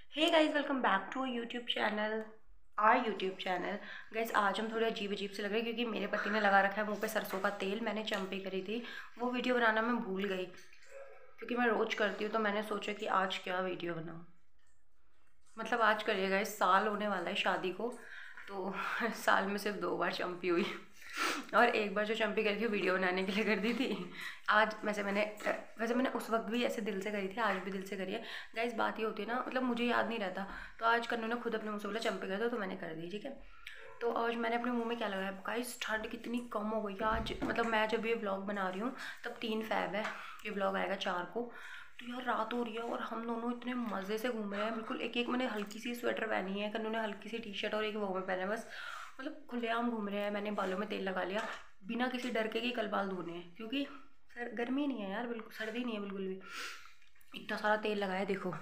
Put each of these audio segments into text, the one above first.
Hey guys, welcome back to YouTube channel our YouTube channel. Guys, आज हम थोड़े अजीब अजीब से लग रहे हैं क्योंकि मेरे पति ने लगा रखा है मुंह पे सरसों का तेल। मैंने चम्पी करी थी, वो वीडियो बनाना मैं भूल गई क्योंकि मैं रोज़ करती हूँ। तो मैंने सोचा कि आज क्या वीडियो बनाऊँ। मतलब आज करिए गाइस, साल होने वाला है शादी को, तो साल में सिर्फ 2 बार चम्पी हुई और एक बार जो चम्पी करी थी वीडियो बनाने के लिए कर दी थी। आज वैसे मैंने उस वक्त भी ऐसे दिल से करी थी, आज भी दिल से करी है। गाइस, बात ये होती है ना, मतलब मुझे याद नहीं रहता, तो आज कन्नू ने खुद अपने मुँह से बोला चम्पी कर दो, तो मैंने कर दी। ठीक है, तो आज मैंने अपने मुंह में क्या लगाया गाइस, ठंड कितनी कम हो गई है आज। मतलब मैं जब ये व्लॉग बना रही हूँ तब 3 फ़रवरी है, ये व्लॉग आएगा 4 को। तो यार रात हो रही है और हम दोनों इतने मज़े से घूम रहे हैं। बिल्कुल एक एक मैंने हल्की सी स्वेटर पहनी है, कन्नू ने हल्की सी टी शर्ट और एक वो में पहना है, बस मतलब खुलेआम घूम रहे हैं। मैंने बालों में तेल लगा लिया बिना किसी डर के कि कल बाल धोने हैं, क्योंकि सर गर्मी नहीं है यार, बिल्कुल सर्दी नहीं है बिल्कुल भी। इतना सारा तेल लगाया देखो।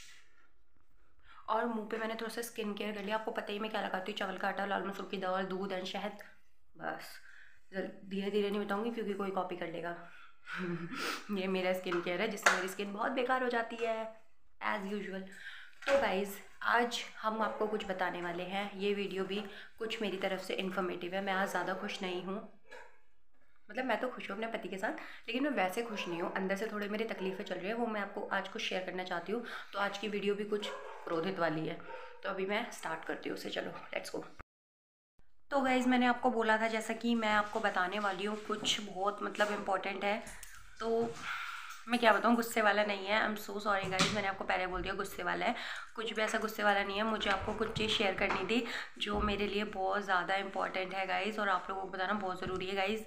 और मुंह पे मैंने थोड़ा सा स्किन केयर कर लिया। आपको पता ही मैं क्या लगाती हूँ, चावल का आटा, लाल मसूर की दाल, दूध एंड शहद। बस धीरे धीरे नहीं बताऊँगी क्योंकि कोई कॉपी कर लेगा। ये मेरा स्किन केयर है जिससे मेरी स्किन बहुत बेकार हो जाती है एज़ यूजुअल। तो गाइज़, आज हम आपको कुछ बताने वाले हैं। ये वीडियो भी कुछ मेरी तरफ से इन्फॉर्मेटिव है। मैं आज ज़्यादा खुश नहीं हूँ, मतलब मैं तो खुश हूँ अपने पति के साथ, लेकिन मैं वैसे खुश नहीं हूँ। अंदर से थोड़ी मेरी तकलीफ़ें चल रही है, वो मैं आपको आज कुछ शेयर करना चाहती हूँ। तो आज की वीडियो भी कुछ क्रोधित वाली है, तो अभी मैं स्टार्ट करती हूँ उसे। चलो लेट्स गो। तो गाइज़, मैंने आपको बोला था जैसा कि मैं आपको बताने वाली हूँ कुछ बहुत मतलब इम्पोर्टेंट है। तो मैं क्या बताऊँ, गुस्से वाला नहीं है। I am so sorry guys, मैंने आपको पहले बोल दिया गुस्से वाला है। कुछ भी ऐसा गुस्से वाला नहीं है। मुझे आपको कुछ चीज़ शेयर करनी थी जो मेरे लिए बहुत ज़्यादा इंपॉर्टेंट है गाइज़, और आप लोगों को बताना बहुत ज़रूरी है गाइज़।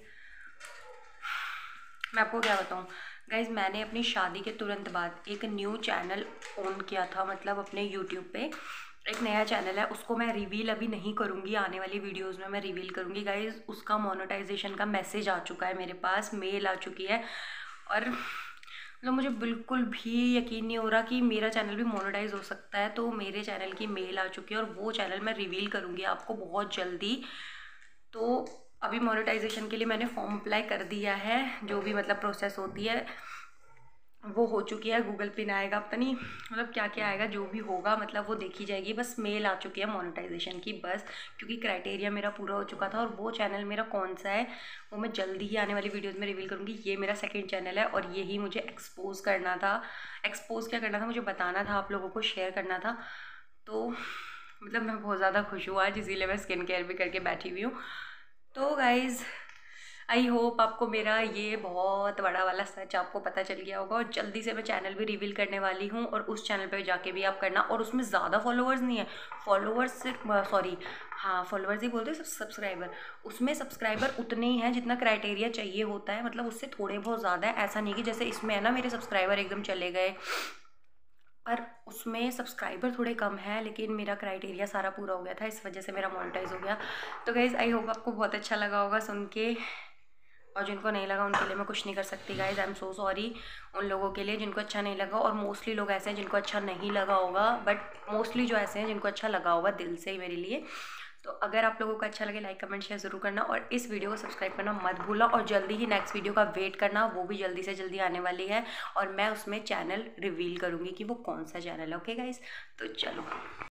मैं आपको क्या बताऊँ गाइज़, मैंने अपनी शादी के तुरंत बाद एक न्यू चैनल ऑन किया था, मतलब अपने यूट्यूब पे एक नया चैनल है। उसको मैं रिवील अभी नहीं करूँगी, आने वाली वीडियोज़ में मैं रिवील करूँगी गाइज़। उसका मोनेटाइजेशन का मैसेज आ चुका है मेरे पास, मेल आ चुकी है, और मतलब मुझे बिल्कुल भी यकीन नहीं हो रहा कि मेरा चैनल भी मोनेटाइज हो सकता है। तो मेरे चैनल की मेल आ चुकी है और वो चैनल मैं रिवील करूँगी आपको बहुत जल्दी। तो अभी मोनेटाइजेशन के लिए मैंने फॉर्म अप्लाई कर दिया है, जो भी मतलब प्रोसेस होती है वो हो चुकी है। गूगल पिन आएगा, पता नहीं मतलब क्या क्या आएगा, जो भी होगा मतलब वो देखी जाएगी। बस मेल आ चुकी है मोनेटाइजेशन की, बस क्योंकि क्राइटेरिया मेरा पूरा हो चुका था। और वो चैनल मेरा कौन सा है वो मैं जल्दी ही आने वाली वीडियोज़ में रिवील करूँगी। ये मेरा सेकंड चैनल है और यही मुझे एक्सपोज करना था। एक्सपोज क्या करना था, मुझे बताना था, आप लोगों को शेयर करना था। तो मतलब मैं बहुत ज़्यादा खुश हूँ आज, इसीलिए मैं स्किन केयर भी करके बैठी हुई हूँ। तो गाइज़, आई होप आपको मेरा ये बहुत बड़ा वाला सच आपको पता चल गया होगा। और जल्दी से मैं चैनल भी रिवील करने वाली हूँ, और उस चैनल पे जाके भी आप करना। और उसमें ज़्यादा फॉलोअर्स नहीं है, फॉलोअर्स सिर्फ सॉरी हाँ फॉलोअर्स ही बोलते हैं, सब्सक्राइबर। उसमें सब्सक्राइबर उतने ही हैं जितना क्राइटेरिया चाहिए होता है, मतलब उससे थोड़े बहुत ज़्यादा है। ऐसा नहीं कि जैसे इसमें है ना मेरे सब्सक्राइबर एकदम चले गए, पर उसमें सब्सक्राइबर थोड़े कम हैं, लेकिन मेरा क्राइटेरिया सारा पूरा हो गया था, इस वजह से मेरा मोनेटाइज हो गया। तो गाइज़, आई होप आपको बहुत अच्छा लगा होगा सुन के, और जिनको नहीं लगा उनके लिए मैं कुछ नहीं कर सकती guys. I am so sorry उन लोगों के लिए जिनको अच्छा नहीं लगा। और मोस्टली लोग ऐसे हैं जिनको अच्छा नहीं लगा होगा, बट मोस्टली जो ऐसे हैं जिनको अच्छा लगा होगा दिल से ही मेरे लिए। तो अगर आप लोगों को अच्छा लगे लाइक कमेंट शेयर ज़रूर करना, और इस वीडियो को सब्सक्राइब करना मत भूलना। और जल्दी ही नेक्स्ट वीडियो का वेट करना, वो भी जल्दी से जल्दी आने वाली है, और मैं उसमें चैनल रिवील करूँगी कि वो कौन सा चैनल है। ओके गाइज़, तो चलो।